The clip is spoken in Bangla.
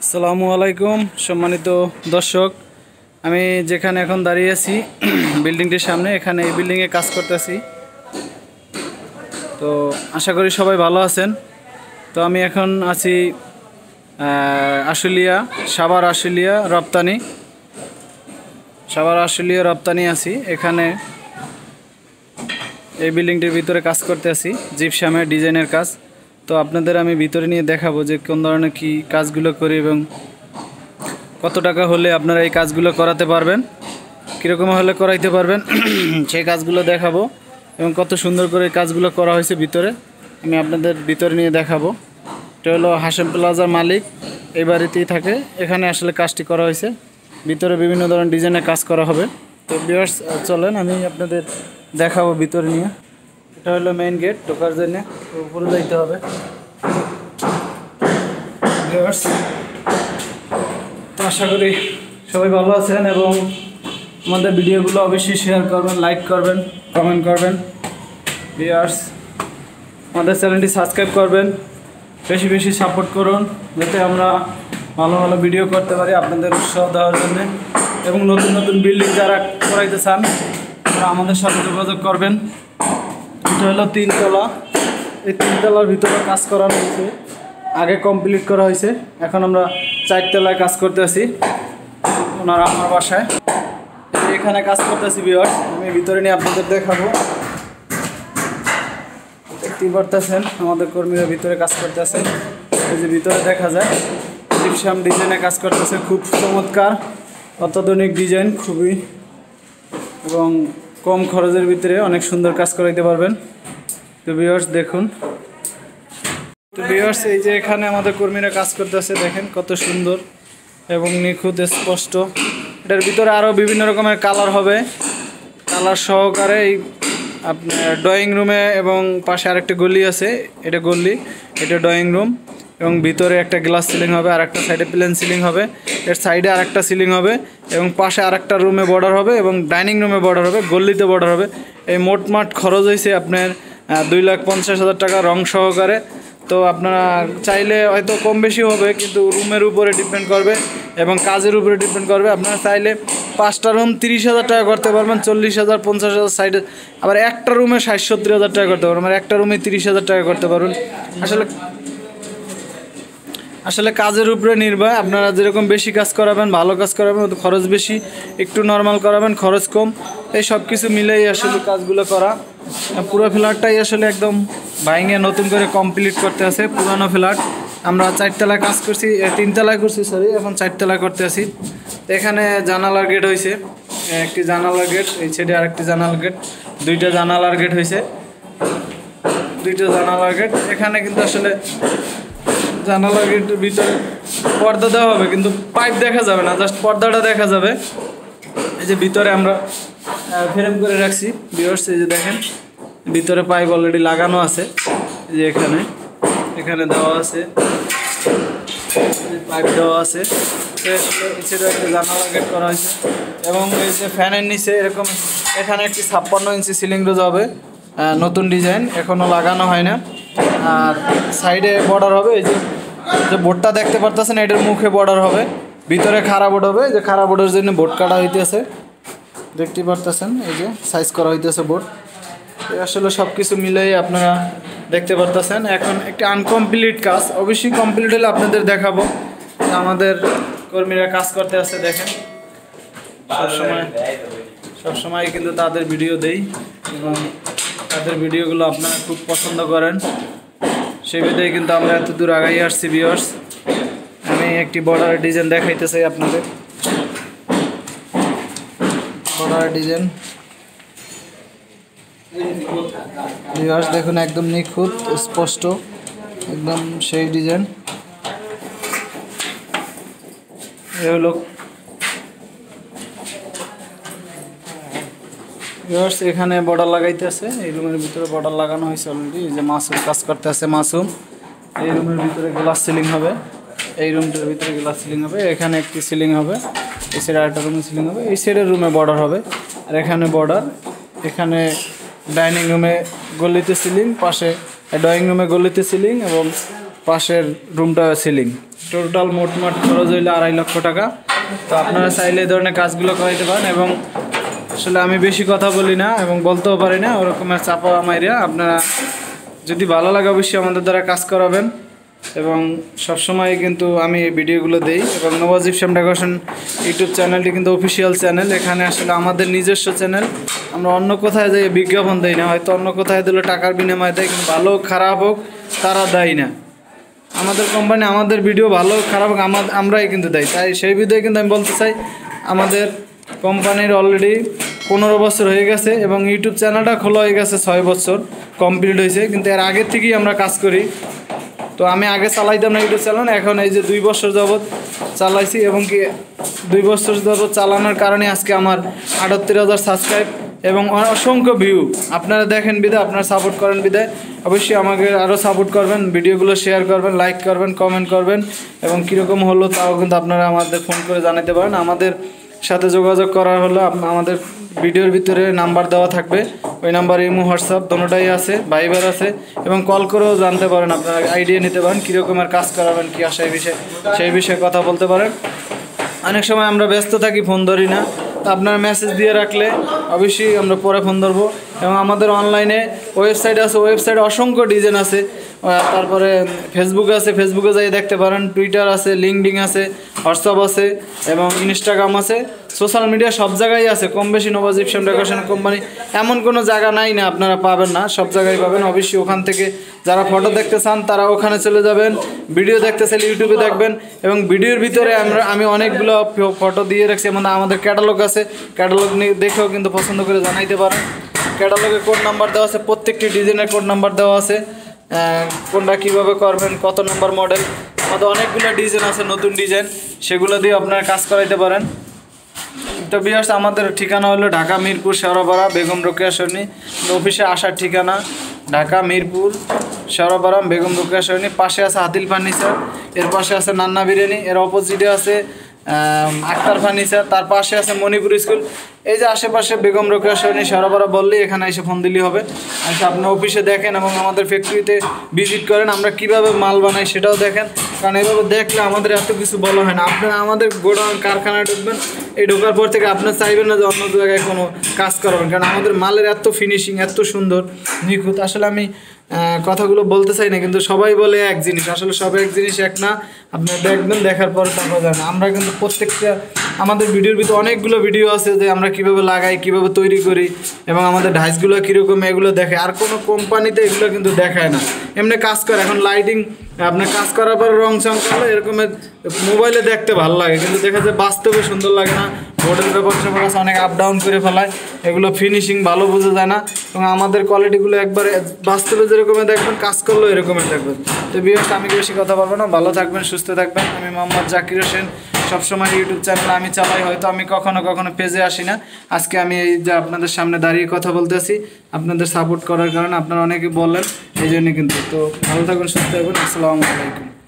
আসসালামু আলাইকুম সম্মানিত দর্শক, আমি যেখানে এখন দাঁড়িয়ে আছি বিল্ডিংটির সামনে, এখানে এই বিল্ডিংয়ে কাজ করতেছি। তো আশা করি সবাই ভালো আছেন। তো আমি এখন আছি সাভার আশুলিয়া রপ্তানি আছি। এখানে এই বিল্ডিংটির ভিতরে কাজ করতে আছি, জিপসামের ডিজাইনের কাজ। তো আপনাদের আমি ভিতরে নিয়ে দেখাবো যে কোন ধরনের কি কাজগুলো করি এবং কত টাকা হলে আপনারা এই কাজগুলো করাতে পারবেন, কীরকম হলে করাইতে পারবেন সেই কাজগুলো দেখাবো এবং কত সুন্দর করে এই কাজগুলো করা হয়েছে ভিতরে আমি আপনাদের ভিতরে নিয়ে দেখাবো। এটা হলো হাশেম প্লাজার মালিক, এই বাড়িতেই থাকে। এখানে আসলে কাজটি করা হয়েছে, ভিতরে বিভিন্ন ধরনের ডিজাইনের কাজ করা হবে। তো ভিউয়ার্স চলেন আমি আপনাদের দেখাবো ভিতরে নিয়ে। এটা হলো মেইন গেট, ঢোকার জন্য উপরে যাইতে হবে। ভিউয়ার্স আশা করি সবাই ভালো আছেন এবং আমাদের ভিডিওগুলো অবশ্যই শেয়ার করবেন, লাইক করবেন, কমেন্ট করবেন। ভিউয়ার্স আমাদের চ্যানেলটি সাবস্ক্রাইব করবেন, বেশি বেশি সাপোর্ট করুন যাতে আমরা ভালো ভালো ভিডিও করতে পারি আপনাদের উৎসাহ দেওয়ার জন্য। এবং নতুন নতুন বিল্ডিং যারা করাইতে চান তারা আমাদের সাথে যোগাযোগ করবেন। এটা হলো 3 তলা, এই 3 তলার ভিতরে কাজ করানো হয়েছে, আগে কমপ্লিট করা হয়েছে। এখন আমরা 4 তলায় কাজ করতে আছি ওনারা আমার বাসায়। এখানে কাজ করতেছি ভিউয়ার্স, আমি ভিতরে নিয়ে আপনাদের দেখাবো। দেখতেই পারতেছেন আমাদের কর্মীরা ভিতরে কাজ করতেছেন। এই যে ভিতরে দেখা যায় জিপসাম ডিজাইনে কাজ করতেছে, খুব চমৎকার অত্যাধুনিক ডিজাইন, খুবই এবং কম খরচের ভিতরে অনেক সুন্দর কাজ করাইতে পারবেন। তো ভিউয়ার্স দেখুন, তো ভিউয়ার্স এই যে এখানে আমাদের কর্মীরা কাজ করতেছে, দেখেন কত সুন্দর এবং নিখুঁত স্পষ্ট। এটার ভিতরে আরও বিভিন্ন রকমের কালার হবে, কালার সহকারে এই আপনার ড্রয়িং রুমে এবং পাশে আরেকটা গলি আছে, এটা গলি, এটা ড্রয়িং রুম এবং ভিতরে একটা গ্লাস সিলিং হবে, আর একটা সাইডে প্লেন সিলিং হবে, এর সাইডে আরেকটা সিলিং হবে এবং পাশে আরেকটা রুমে বর্ডার হবে এবং ডাইনিং রুমে বর্ডার হবে, গলিতে বর্ডার হবে। এই মোটমাট খরচ হয়েছে আপনার 2,50,000 টাকা রং সহকারে। তো আপনারা চাইলে হয়তো কম বেশি হবে, কিন্তু রুমের উপরে ডিপেন্ড করবে এবং কাজের উপরে ডিপেন্ড করবে। আপনারা চাইলে 5টা রুম 30,000 টাকা করতে পারবেন, 40,000 50,000 সাইডে, আবার একটা রুমে 60-70,000 টাকা করতে পারবেন, একটা রুমে 30,000 টাকা করতে পারবেন। আসলে কাজের উপরে নির্ভর, আপনারা যেরকম বেশি কাজ করাবেন, ভালো কাজ করাবেন, খরচ বেশি, একটু নর্মাল করাবেন খরচ কম, এই সব কিছু মিলেই আসলে কাজগুলো করা। পুরো ফ্ল্যাটটাই আসলে একদম ভাঙে নতুন করে কমপ্লিট করতে আছে। পুরানো ফ্ল্যাট, আমরা 4 তলায় কাজ করছি, 3 তলায় করছি সরি, এখন 4 তলায় করতে আছি। এখানে জানালার গেট হয়েছে, একটি জানালার গেট, এই সাইডে আরেকটি জানালার গেট, 2টা জানালার গেট হয়েছে, 2টা জানালার গেট। এখানে কিন্তু আসলে জানালা গেটের ভিতরে পর্দা দেওয়া হবে, কিন্তু পাইপ দেখা যাবে না, জাস্ট পর্দাটা দেখা যাবে। এই যে ভিতরে আমরা ফ্রেম করে রাখছি ভিউয়ার্স, এই যে দেখেন ভিতরে পাইপ অলরেডি লাগানো আছে, এই যে এখানে দেওয়া আছে, পাইপ দেওয়া আছে। একটা জানালা গেট করা হয়েছে এবং এই যে ফ্যানের নিচে এরকম এখানে একটি 56 ইঞ্চি সিলিং রোজ হবে, নতুন ডিজাইন, এখনও লাগানো হয় না। আর সাইডে বর্ডার হবে, এই যে বোর্ডটা দেখতে পারতেছেন, এটার মুখে বর্ডার হবে, ভিতরে খাড়া বোর্ড হবে, যে খাড়া বোর্ডের জন্য বোর্ড কাটা হইতেছে, দেখতে পারতেছেন এই যে সাইজ করা হইতেছে বোর্ড। আসলে সব কিছু মিলেই আপনারা দেখতে পারতেছেন। এখন একটি আনকমপ্লিট কাজ, অবশ্যই কমপ্লিট হলে আপনাদের দেখাবো। আমাদের কর্মীরা কাজ করতে আছে, দেখেন সবসময় কিন্তু তাদের ভিডিও দেই এবং তাদের ভিডিওগুলো আপনারা খুব পছন্দ করেন, সেই বিধায় কিন্তু আমরা এত দূর আগাই আসছি ভিউয়ার্স। আমি একটি বর্ডারের ডিজাইন দেখাইতে চাই আপনাদের, বর্ডারের ডিজাইন ভিউয়ার্স দেখুন, একদম নিখুঁত স্পষ্ট, একদম সেই ডিজাইন। এ হলো ভিউয়ার্স, এখানে বর্ডার লাগাইতে আছে, এই রুমের ভিতরে বর্ডার লাগানো হয়েছে অলরেডি। এই যে মাসুম কাজ করতে আছে, মাসুম। এই রুমের ভিতরে গ্লাস সিলিং হবে, এই রুমটার ভিতরে গ্লাস সিলিং হবে, এখানে একটি সিলিং হবে, এই সাইডে আরেকটা রুমে সিলিং হবে, এই সাইডের রুমে বর্ডার হবে, আর এখানে বর্ডার। এখানে ডাইনিং রুমে গলিতে সিলিং, পাশে ড্রয়িং রুমে গলিতে সিলিং এবং পাশের রুমটা সিলিং, টোটাল মোটমাট খরচ হইলে 2.5 লক্ষ টাকা। তো আপনারা চাইলে এই ধরনের কাজগুলো করাইতে পারেন। এবং আসলে আমি বেশি কথা বলি না এবং বলতেও পারি না, ওরকমের চাপা মাইরা। আপনারা যদি ভালো লাগে অবশ্যই আমাদের দ্বারা কাজ করাবেন। এবং সবসময় কিন্তু আমি ভিডিওগুলো দেই। এবং নওয়াজ জিপসাম ডেকোরেশন ইউটিউব চ্যানেলটি কিন্তু অফিসিয়াল চ্যানেল। এখানে আসলে আমাদের নিজস্ব চ্যানেল, আমরা অন্য কোথায় যাই বিজ্ঞাপন দেই না। হয়তো অন্য কোথায় দিলে টাকার বিনিময়ে দেয়, কিন্তু ভালো খারাপ হোক তারা দেয় না। আমাদের কোম্পানি আমাদের ভিডিও ভালো খারাপ হোক আমরাই কিন্তু দেয়। তাই সেই ভিডিও কিন্তু আমি বলতে চাই, আমাদের কোম্পানির অলরেডি 15 বছর হয়ে গেছে এবং ইউটিউব চ্যানেলটা খোলা হয়ে গেছে 6 বছর কমপ্লিট হয়েছে। কিন্তু এর আগের থেকেই আমরা কাজ করি। তো আমি আগে চালাইতাম না ইউটিউব চ্যানেল, এখন এই যে 2 বছর যাবৎ চালাইছি। এবং কি 2 বছর যাবৎ চালানোর কারণে আজকে আমার 78,000 সাবস্ক্রাইব এবং অসংখ্য ভিউ। আপনারা দেখেন বিদায়, আপনারা সাপোর্ট করেন বিদায়। অবশ্যই আমাকে আরও সাপোর্ট করবেন, ভিডিওগুলো শেয়ার করবেন, লাইক করবেন, কমেন্ট করবেন। এবং কীরকম হলো তাও কিন্তু আপনারা আমাদের ফোন করে জানাতে পারেন। আমাদের সাথে যোগাযোগ করার হলো আমাদের ভিডিওর ভিতরে নাম্বার দেওয়া থাকবে। ওই নাম্বারে ইমো, হোয়াটসঅ্যাপ দোনোটাই আছে, ভাইবার আছে। এবং কল করেও জানতে পারেন, আপনারা আইডিয়া নিতে পারেন কীরকমের কাজ করাবেন, কী আসে সেই বিষয়ে কথা বলতে পারেন। অনেক সময় আমরা ব্যস্ত থাকি, ফোন ধরি না। তো আপনারা মেসেজ দিয়ে রাখলে অবশ্যই আমরা পরে ফোন ধরবো। এবং আমাদের অনলাইনে ওয়েবসাইট আছে, ওয়েবসাইটে অসংখ্য ডিজাইন আছে। তারপরে ফেসবুক আছে, ফেসবুকে যাই দেখতে পারেন। টুইটার আছে, লিঙ্কডিন আছে, হোয়াটসঅ্যাপ আছে এবং ইনস্টাগ্রাম আছে। সোশ্যাল মিডিয়া সব জায়গায় আছে কম বেশি। নওয়াজ জিপসাম ডেকোরেশন কোম্পানি এমন কোনো জায়গা নাই না আপনারা পাবেন না, সব জায়গায় পাবেন। অবশ্যই ওখান থেকে যারা ফটো দেখতে চান তারা ওখানে চলে যাবেন, ভিডিও দেখতে চাইলে ইউটিউবে দেখবেন। এবং ভিডিওর ভিতরে আমি অনেকগুলো ফটো দিয়ে রাখছি। আমাদের ক্যাটালগ আছে, ক্যাটালগ দেখেও কিন্তু পছন্দ করে জানাইতে পারেন। ক্যাটালগে কোড নাম্বার দেওয়া আছে, প্রত্যেকটি ডিজাইনের কোড নাম্বার দেওয়া আছে, কোনটা কীভাবে করবেন, কত নম্বর মডেল। আমাদের অনেকগুলো ডিজাইন আছে, নতুন ডিজাইন, সেগুলো দিয়ে আপনারা কাজ করাইতে পারেন। তো ভিউয়ার্স, আমাদের ঠিকানা হলো ঢাকা মিরপুর শেওড়াপাড়া বেগম রোকেয়া সরণি। অফিসে আসার ঠিকানা ঢাকা মিরপুর শেওড়াপাড়া বেগম রোকেয়া সরণি। পাশে আছে আদিল ফার্নিচার, এর পাশে আছে নান্না বিরিয়ানি, এর অপোজিটে আছে আক্তার ফার্নিচার, তার পাশে আছে মণিপুর স্কুল। এই যে আশেপাশে বেগম রোকেয়া সরণি শেওড়াপাড়া বললেই এখানে এসে ফোন দিলেই হবে। আচ্ছা, আপনার অফিসে দেখেন এবং আমাদের ফ্যাক্টরিতে ভিজিট করেন, আমরা কিভাবে মাল বানাই সেটাও দেখেন। কারণ এভাবে দেখলে আমাদের এত কিছু বলা হয় না। আপনারা আমাদের গোডাউন কারখানায় ঢুকবেন, এই ঢোকার পর থেকে আপনার চাইবেন না যে অন্য জায়গায় কোনো কাজ করবেন। কারণ আমাদের মালের এত ফিনিশিং, এত সুন্দর, নিখুঁত। আসলে আমি কথাগুলো বলতে চাই না, কিন্তু সবাই বলে এক জিনিস, আসলে সব এক জিনিস এক না। আপনারা দেখবেন, দেখার পরে তারপর জানেন। আমরা কিন্তু প্রত্যেকটা আমাদের ভিডিওর ভিতরে অনেকগুলো ভিডিও আছে যে আমরা কীভাবে লাগাই, কীভাবে তৈরি করি এবং আমাদের ঢাইসগুলো কীরকম, এগুলো দেখে। আর কোনো কোম্পানিতে এগুলো কিন্তু দেখায় না, এমনি কাজ করে। এখন লাইটিং আপনার কাজ করার পর রং চং করলে এরকমের মোবাইলে দেখতে ভালো লাগে, কিন্তু দেখা যায় বাস্তবে সুন্দর লাগে না। বোর্ডের ব্যাপার আছে, অনেক আপ ডাউন করে ফেলায়, এগুলো ফিনিশিং ভালো বোঝা যায় না। এবং আমাদের কোয়ালিটিগুলো একবারে বাস্তবে যেরকমের দেখবেন, কাজ করলেও এরকমের দেখবেন। তো ভিউয়ার্স, আমি বেশি কথা বলবো না, ভালো থাকবেন, সুস্থ থাকবেন। আমি মোহাম্মদ জাকির হোসেন, সবসময় ইউটিউব চ্যানেল আমি চালাই, হয়তো আমি কখনো কখনো পেজে আসি না। আজকে আমি এই যে আপনাদের সামনে দাঁড়িয়ে কথা বলতেছি, আপনাদের সাপোর্ট করার কারণে, আপনারা অনেকে বলেন, এই জন্যই কিন্তু। তো ভালো থাকবেন, সুস্থ থাকবেন। আসসালামু আলাইকুম।